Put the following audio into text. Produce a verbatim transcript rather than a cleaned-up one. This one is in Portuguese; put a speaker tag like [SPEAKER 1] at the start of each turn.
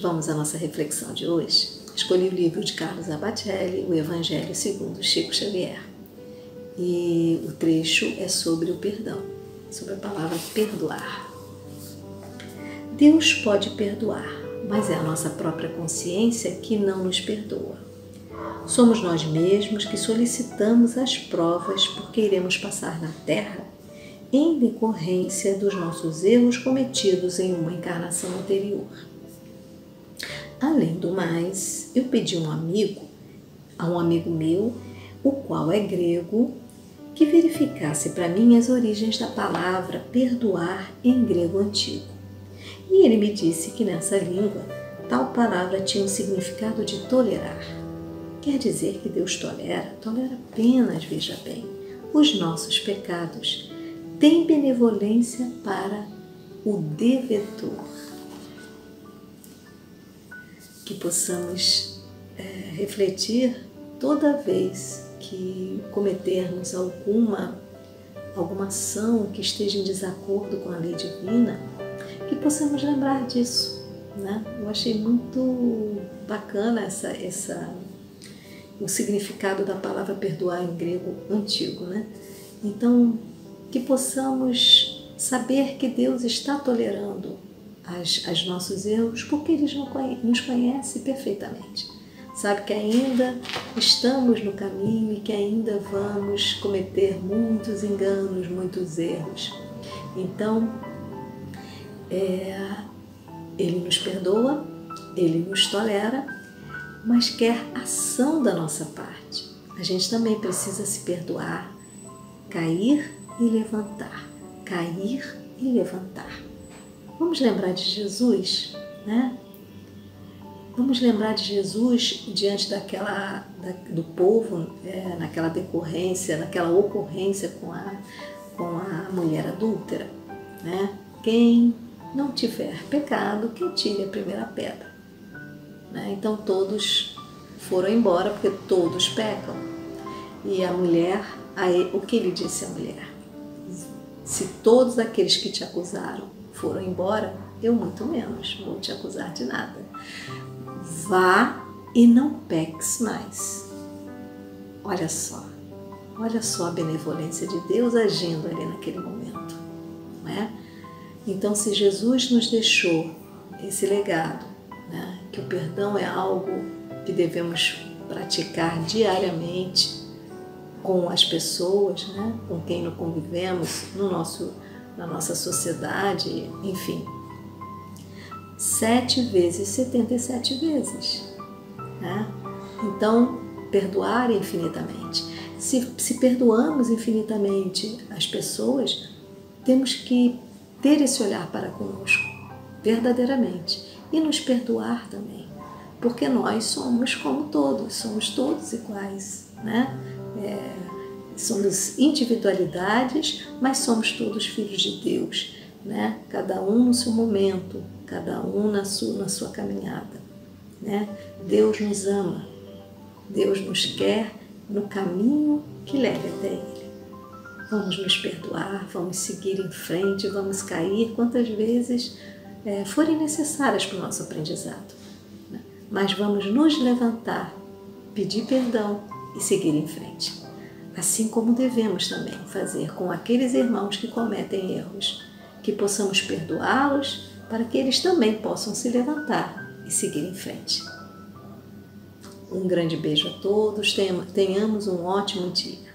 [SPEAKER 1] vamos à nossa reflexão de hoje. Escolhi o livro de Carlos Abbatelli, O Evangelho segundo Chico Xavier. E o trecho é sobre o perdão, sobre a palavra perdoar. Deus pode perdoar, mas é a nossa própria consciência que não nos perdoa. Somos nós mesmos que solicitamos as provas porque iremos passar na Terra em decorrência dos nossos erros cometidos em uma encarnação anterior. Além do mais, eu pedi um amigo, a um amigo meu, o qual é grego, que verificasse para mim as origens da palavra perdoar em grego antigo. E ele me disse que nessa língua tal palavra tinha um significado de tolerar. Quer dizer que Deus tolera, tolera apenas, veja bem, os nossos pecados. Tem benevolência para o devedor. Que possamos é, refletir toda vez que cometermos alguma, alguma ação que esteja em desacordo com a lei divina, que possamos lembrar disso, né? Eu achei muito bacana essa, essa, o significado da palavra perdoar em grego antigo, né? Então, que possamos saber que Deus está tolerando as, as nossos erros, porque Ele nos conhece perfeitamente. Sabe que ainda estamos no caminho e que ainda vamos cometer muitos enganos, muitos erros. Então, é, Ele nos perdoa, Ele nos tolera, mas quer ação da nossa parte. A gente também precisa se perdoar, cair e levantar, cair e levantar. Vamos lembrar de Jesus, né? Vamos lembrar de Jesus diante daquela, da, do povo, é, naquela decorrência, naquela ocorrência com a, com a mulher adúltera, né? Quem não tiver pecado, que atire a primeira pedra. Né? Então todos foram embora, porque todos pecam. E a mulher, aí, o que ele disse à mulher? Se todos aqueles que te acusaram foram embora, eu muito menos vou te acusar de nada. Vá e não peques mais. Olha só, olha só a benevolência de Deus agindo ali naquele momento, não é? Então, se Jesus nos deixou esse legado, né, que o perdão é algo que devemos praticar diariamente com as pessoas, né, com quem nós convivemos, no nosso, na nossa sociedade, enfim. Sete vezes, setenta e sete vezes. Né? Então, perdoar infinitamente. Se, se perdoamos infinitamente as pessoas, temos que ter esse olhar para conosco, verdadeiramente, e nos perdoar também, porque nós somos como todos, somos todos iguais, né? É, somos individualidades, mas somos todos filhos de Deus, né? Cada um no seu momento, cada um na sua, na sua caminhada, né? Deus nos ama, Deus nos quer no caminho que leve até Ele. Vamos nos perdoar, vamos seguir em frente, vamos cair quantas vezes é, forem necessárias para o nosso aprendizado, né? Mas vamos nos levantar, pedir perdão e seguir em frente. Assim como devemos também fazer com aqueles irmãos que cometem erros, que possamos perdoá-los para que eles também possam se levantar e seguir em frente. Um grande beijo a todos, tenhamos um ótimo dia.